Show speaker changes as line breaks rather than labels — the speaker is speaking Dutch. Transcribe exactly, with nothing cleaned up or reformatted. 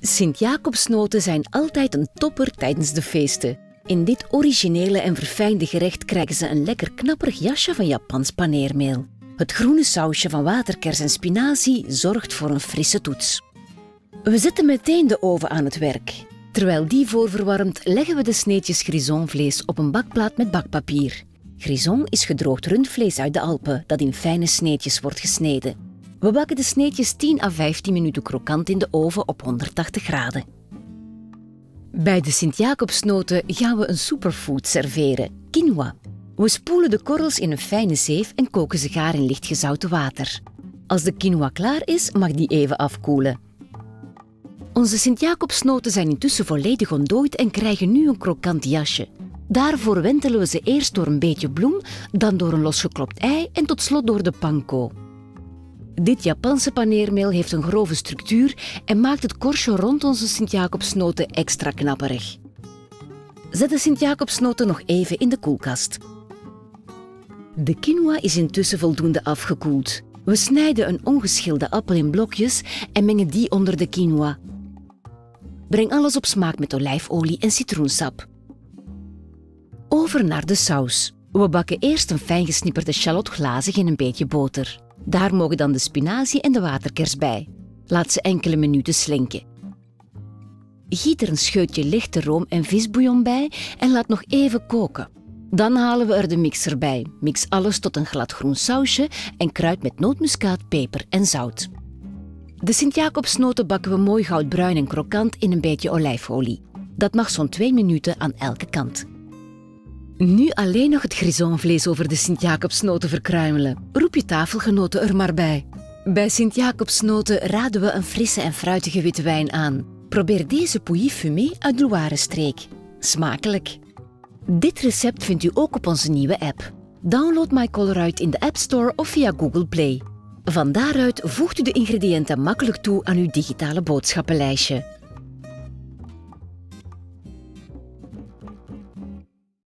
Sint-Jacobsnoten zijn altijd een topper tijdens de feesten. In dit originele en verfijnde gerecht krijgen ze een lekker knapperig jasje van Japans paneermeel. Het groene sausje van waterkers en spinazie zorgt voor een frisse toets. We zetten meteen de oven aan het werk. Terwijl die voorverwarmt, leggen we de sneetjes grisonvlees op een bakplaat met bakpapier. Grison is gedroogd rundvlees uit de Alpen dat in fijne sneetjes wordt gesneden. We bakken de sneetjes tien à vijftien minuten krokant in de oven op honderdtachtig graden. Bij de Sint-Jacobsnoten gaan we een superfood serveren, quinoa. We spoelen de korrels in een fijne zeef en koken ze gaar in licht gezouten water. Als de quinoa klaar is, mag die even afkoelen. Onze Sint-Jacobsnoten zijn intussen volledig ontdooid en krijgen nu een krokant jasje. Daarvoor wentelen we ze eerst door een beetje bloem, dan door een losgeklopt ei en tot slot door de panko. Dit Japanse paneermeel heeft een grove structuur en maakt het korstje rond onze Sint-Jacobsnoten extra knapperig. Zet de Sint-Jacobsnoten nog even in de koelkast. De quinoa is intussen voldoende afgekoeld. We snijden een ongeschilde appel in blokjes en mengen die onder de quinoa. Breng alles op smaak met olijfolie en citroensap. Over naar de saus. We bakken eerst een fijn gesnipperde shallot glazig in een beetje boter. Daar mogen dan de spinazie en de waterkers bij. Laat ze enkele minuten slinken. Giet er een scheutje lichte room en visbouillon bij en laat nog even koken. Dan halen we er de mixer bij. Mix alles tot een gladgroen sausje en kruid met nootmuskaat, peper en zout. De Sint-Jacobsnoten bakken we mooi goudbruin en krokant in een beetje olijfolie. Dat mag zo'n twee minuten aan elke kant. Nu alleen nog het grisonvlees over de Sint-Jacobsnoten verkruimelen. Roep je tafelgenoten er maar bij. Bij Sint-Jacobsnoten raden we een frisse en fruitige witte wijn aan. Probeer deze Pouilly Fumé uit de Loire-streek. Smakelijk! Dit recept vindt u ook op onze nieuwe app. Download MyColorUit in de App Store of via Google Play. Van daaruit voegt u de ingrediënten makkelijk toe aan uw digitale boodschappenlijstje.